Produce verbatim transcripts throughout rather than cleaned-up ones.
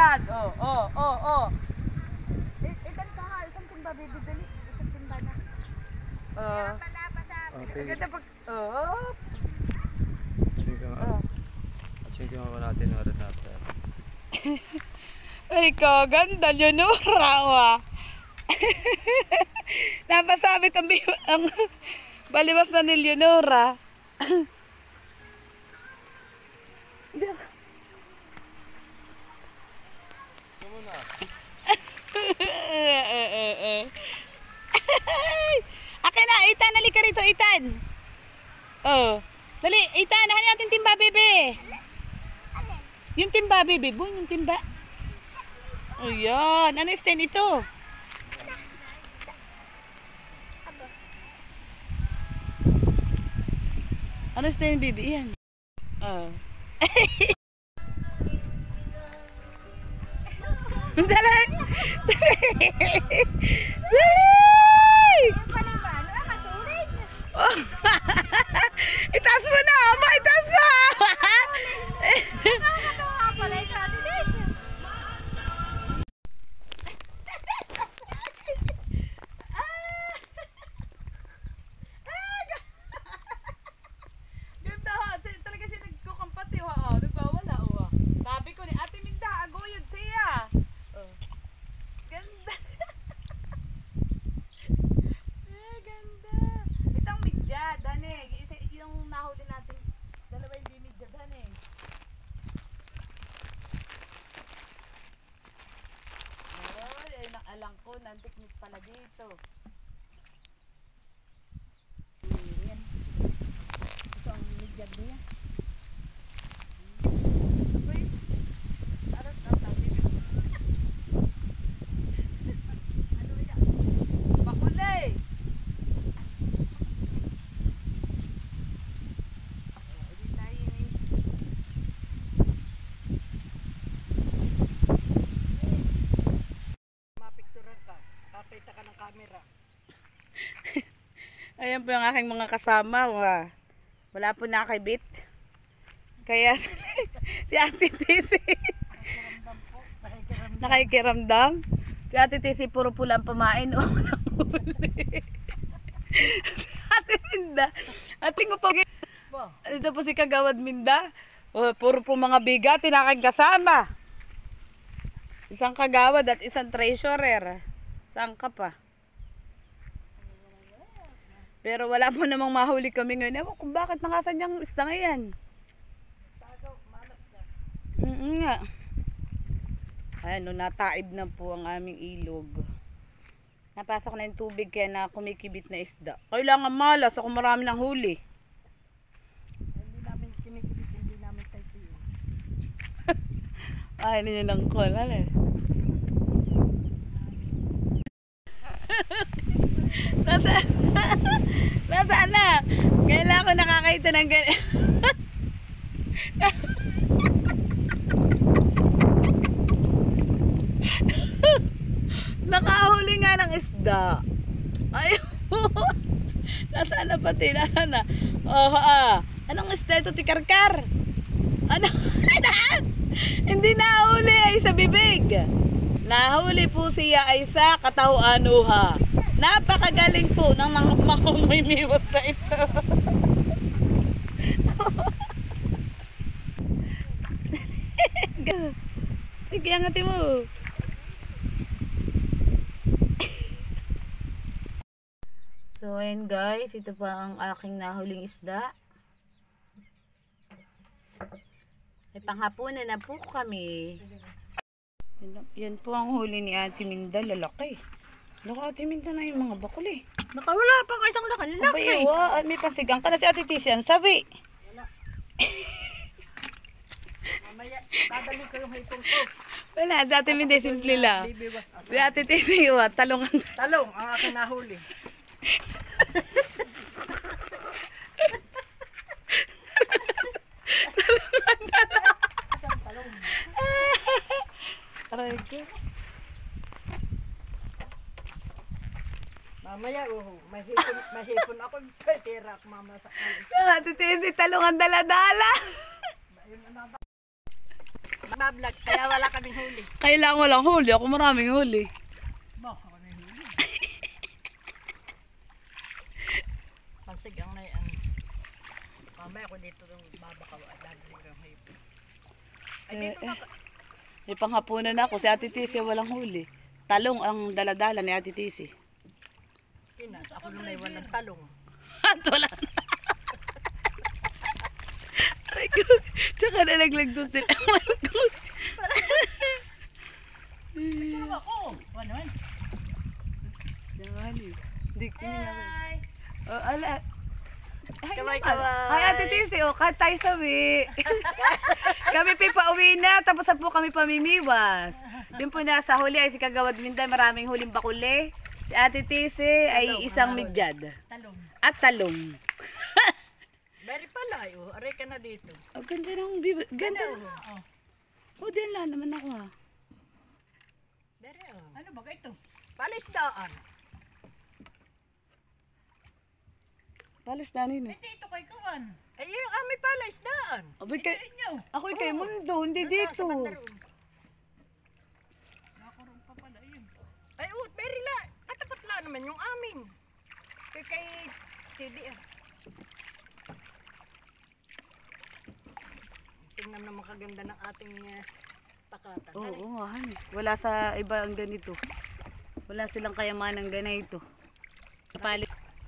yan. Oh, oh, oh, oh. Eh, eh, dali ka nga. Isang timba, baby. Dali. Isang timba na. Oh. Okay. Ganda pag... Oh. Sige nga. Sige nga natin na rin natin. Ay, kaganda. Leonora, wa. Napasabit ang, ang baliwas na ni Leonora. Hindi ako. Ito na. Akin na, Itan. Halika rito, Itan. Oh. Dali, Itan. Hani natin timba, bebe. Yung timba, bebe. Boy, yung timba. O yan. Ano stand ito? Ano stand, bebe? Yan. Oh. Dali! Dali! Oh. Itaas mo na! Aba, itaas mo! Ganda ha! Talaga siya nagkukampati ha! Nagbawala ha! Sabi ko ni Ate Minda, aguyod siya! Oh. Ganda! Eh, ganda! Itang midya, Danig! Yung nahuli natin, dalawa yung bimidya, Danig. Ay, ay naalang ko, nantiknik pala dito. Yan. Ito ang midya niya. Ayan po yung aking mga kasama. Wah. Wala po nakakibit. Kaya si Ate Tisi nakikiramdam. Si Ate Tisi puro pulang pamain. O nang huli. Si Ate Minda. Ating upag. Dito po si Kagawad Minda. O, puro po mga bigat. Tinaking kasama. Isang kagawad at isang treasurer. Saan ka pa? Pero wala mo namang mahuli kami ngayon. Ewan kung bakit nakasan niyang isda ngayon. Mm nga. Ayan, no, nataib na po ang aming ilog. Napasok na yung tubig kaya na kumikibit na isda. Kailangan malas ako marami ng huli. Hindi namin kinikibit, hindi namin tayo yun. Ay, hindi nyo ng call. Ano eh? Nasaan? Nasaan na? Kailangan ko nakakaita ng ganyan. Nakahuli nga ng isda. Ayun. Nasaan na pati? Nasaan na? Oh, ah. Anong isda ito, tikarkar? Ano? Hindi nahuli ay sa bibig. Nahuli po siya ay sa katauanuha. Napakagaling po ng makumimiwas sa ito. Sige, angatin mo. So, ayun guys, ito pa ang aking nahuling isda. May panghapunan na po kami. Yan, yan po ang huli ni Ate Minda, lalaki. Laka, Ate Minda na yung mga bakul eh. Baka wala pang isang laki, lalaki. Abay, wa, may pasigang ka na si Ate Tisian, sabi. Wala. Mamaya, dadali ko yung hipon ko. Wala, si Ate Minda simple lang. Si Ate Tisian, talong ang talong ang aking nahuli. Aray ko. Mamaya, oh, mahipon, mahipon ako. Tira ako mama sa kalis. Ate Tisi, talong ang dala-dala. Bablog, kaya wala kaming huli. Kailangan walang huli. Ako maraming huli. Baka kami huli. Pasig ang na yan. Mamaya ko dito yung babakaw at dadali ng hipo. Ay, Eh, dito eh. baka. May panghapunan ako. Si Ate Tisi walang huli. Talong ang daladala ni Ate Tisi. Skin at ako nung may walang talong. At wala na. Aray ko. Tsaka nalaglag doon sila. Ito ako. Ano yun? Yan eh. Hindi ko naman. Hi! Oh, ala. Hi, Kaway, naman. kaway. Hi, Ate Tisi. O, kat tayo sabi. Kami pa pauwi na. Tapos na po kami pamimiwas. Yung po nasa huli ay si Kagawad Minday. Maraming huling bakuli. Si Ate Tisi ay Talong, isang ang midyad. Talong. At talong. Very pala, oh. Aray ka na dito. Ang ganda ng bibi. Ganda. Ano? Oh. O, din lang naman ako ha. Very, oh. Ano ba ito? Palisdaan. Palas na nino. Dito kay Kawan. Ay, yung aming palisdaan. Abay kay... Ako kay mundo, hindi Doon dito. sa bandaroon. Nakaroon pa pala yun. Ay, oh, very la. Katapat la naman yung amin. Kay kay T D ah. Tingnan naman kaganda ng ating uh, pakatan. Oo, Ano? oo nga, honey. Wala sa iba ang ganito. Wala silang kayamanang ganito. Sa palit.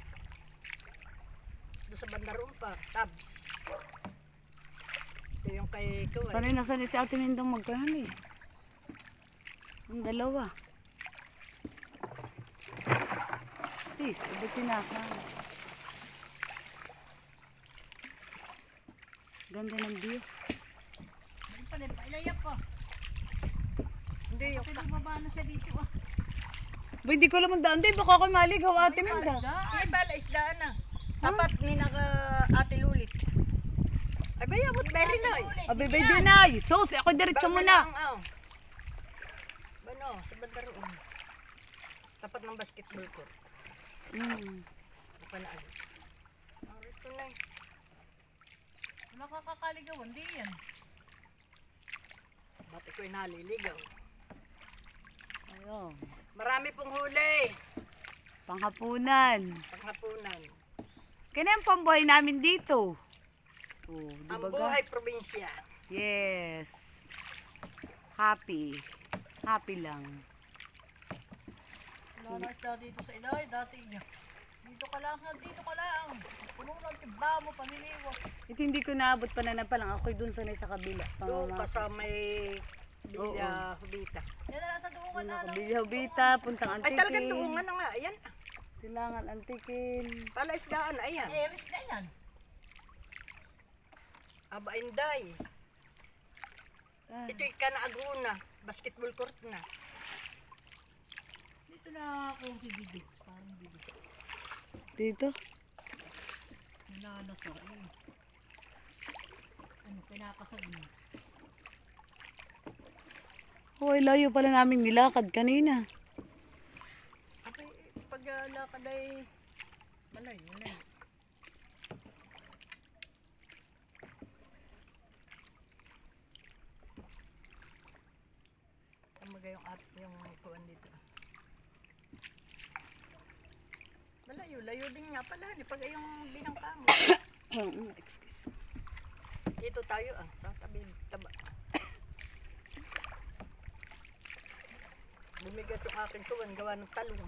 Doon sa bandaroon pa, tabs. Ito yung kay Kawan. Sanay na sanay si Ate Mindong magkahan eh. Ang dalawa. Tis, iba't sinasama. Ganda ng view. Hindi yung Ba, hindi ko alam ang daan. Di, baka ako maligaw, Ate Minda. Ay, pala, isdaan na. Dapat ni naka ate lulit. Ay, ba yabot, very na eh. Abay, bay, dinay. Sos, ako diretso mo na. Oh. Bano, sa bandaroon. Tapat ng basketball court. Hmm. Baka na agad. Oh, ito na eh. Nakakakaligawan, di yan. Ba't iko'y naliligaw? Ayun. Marami pong huli. Panghapunan. Panghapunan. Kaya ang pambuhay namin dito. Oh, di Ang ba ga? buhay probinsya. Yes. Happy. Happy lang. Wala na siya dito sa ilay, dati niya. Dito ka lang, dito ka lang. Puno lang, tiba mo, paniniwa. Ito hindi ko naabot pa na pa lang. Ako'y dun sanay sa kabila. Doon Pangama. ka sa may Bilya Hubita. Yan na lang sa duungan na. Kabila, Bita, puntang Ay, talagang Antikin. tuungan na nga. Ayan. Silangan Antikin. Pala isdaan. Ayan. Eris na yan. Aba, Inday. Ah, Ito'y Kanaaguna. Basketball court na. Dito na ako si Bibi. Parang Bibi. dito. Nalalas na. Ayun. Ano, kinakasag mo. Hoy, layo pala naming nilakad kanina. Abay, pag uh, lakad ay malay, malay. Saan ba yung at yung kuwan dito? Malayo, layo din nga pala. Ni pag yung binangka mo. Excuse. Dito tayo ah, sa tabi taba. Bumigat yung aking kuwan, gawa ng talong.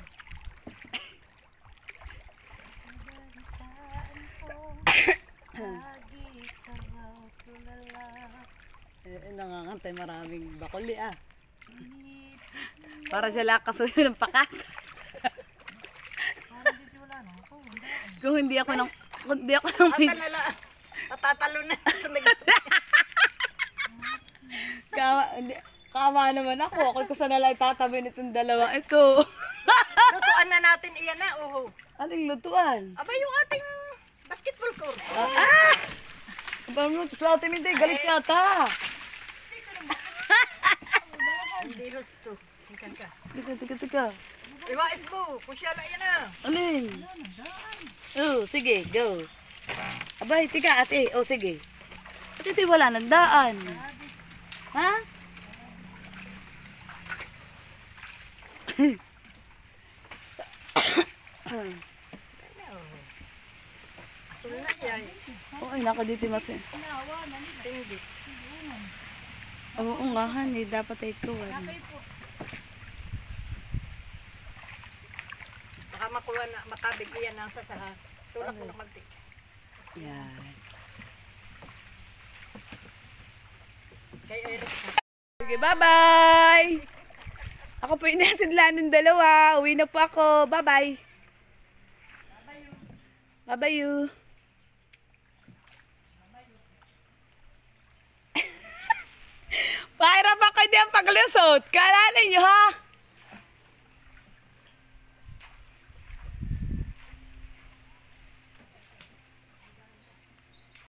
Eh, nangangantay maraming bakuli ah. Para siya lakaso ng pakat. Kung hindi ako nang kung hindi ako nang Ata na lang, natatalo na sa nag- kawa, hindi- kawa naman ako. Ako ko sana lang itatabi nitong dalawa. Ito. Lutuan na natin iyan na, uho. Anong lutuan? Aba yung ating basketball court. Ah! Ba mo sa atin hindi galit yata. Hindi husto. Ikan ka. Tika tika tika. Iwais mo, kung siya na yan na. Alin? Oh, sige, go. Abay, tika ate. Oh, sige. Ate, ito wala nang daan. Ha? Asul na yan. Oh, ay, naka dito mas eh. Tinggi. Oo nga, honey. Dapat ay kuwan. Baka makuha na, makabigyan ng sasaha. Tulak mo na magtik. Yan. Kay Eric na. Sige, bye-bye! Ako po inatidlan ng dalawa. Uwi na po ako. Bye-bye. Bye-bye you. Pahirap ako din ang paglusot. Kala ninyo ha?